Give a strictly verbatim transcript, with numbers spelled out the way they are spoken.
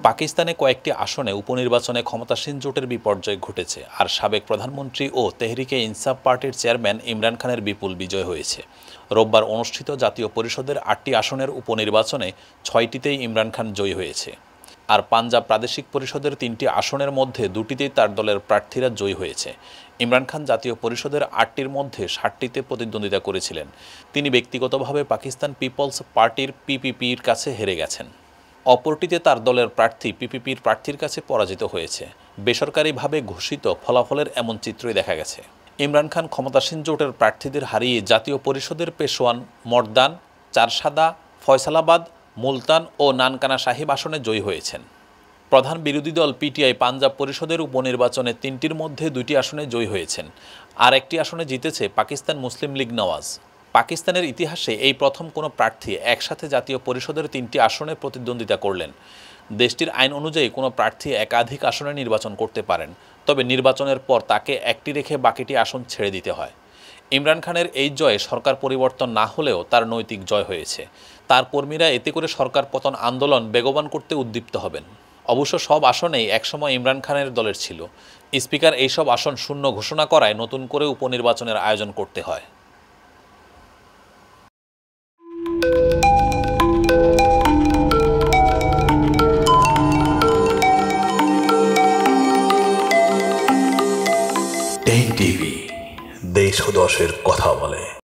পাকিস্তানে কয়েকটি আসনে উপনির্বাচনে ক্ষমতাসীন জোটের বিপর্যয় ঘটেছে আর সাবেক প্রধানমন্ত্রী ও তেহরিকে ইনসাফ পার্টির চেয়ারম্যান ইমরান খানের বিপুল বিজয় হয়েছে। রোববার অনুষ্ঠিত জাতীয় পরিষদের আটটি আসনের উপনির্বাচনে ছয়টিতেই ইমরান খান জয়ী হয়েছে। আর পাঞ্জাব প্রাদেশিক পরিষদের তিনটি আসনের মধ্যে দুটিতেই তার দলের প্রার্থীরা জয়ী হয়েছে। ইমরান খান জাতীয় পরিষদের আটটির মধ্যে ষাটটিতে প্রতিদ্বন্দ্বিতা করেছিলেন। তিনি ব্যক্তিগতভাবে পাকিস্তান পিপলস পার্টির পিপিপির কাছে হেরে গেছেন। অপরটিতে তার দলের প্রার্থী পিপিপির প্রার্থীর কাছে পরাজিত হয়েছে। বেসরকারিভাবে ঘোষিত ফলাফলের এমন চিত্রই দেখা গেছে। ইমরান খান ক্ষমতাসীন জোটের প্রার্থীদের হারিয়ে জাতীয় পরিষদের পেশোয়ান, মর্দান, চারসাদা, ফয়সালাবাদ, মুলতান ও নানকানা সাহিব আসনে জয়ী হয়েছেন। প্রধান বিরোধী দল পিটিআই পাঞ্জাব পরিষদের উপনির্বাচনে তিনটির মধ্যে দুইটি আসনে জয়ী হয়েছেন। আর একটি আসনে জিতেছে পাকিস্তান মুসলিম লীগ নওয়াজ। পাকিস্তানের ইতিহাসে এই প্রথম কোনো প্রার্থী একসাথে জাতীয় পরিষদের তিনটি আসনে প্রতিদ্বন্দ্বিতা করলেন। দেশটির আইন অনুযায়ী কোনো প্রার্থী একাধিক আসনে নির্বাচন করতে পারেন, তবে নির্বাচনের পর তাকে একটি রেখে বাকিটি আসন ছেড়ে দিতে হয়। ইমরান খানের এই জয়ে সরকার পরিবর্তন না হলেও তার নৈতিক জয় হয়েছে। তার কর্মীরা এতে করে সরকার পতন আন্দোলন বেগবান করতে উদ্দীপ্ত হবেন। অবশ্য সব আসনেই একসময় ইমরান খানের দলের ছিল। স্পিকার এইসব আসন শূন্য ঘোষণা করায় নতুন করে উপনির্বাচনের আয়োজন করতে হয়।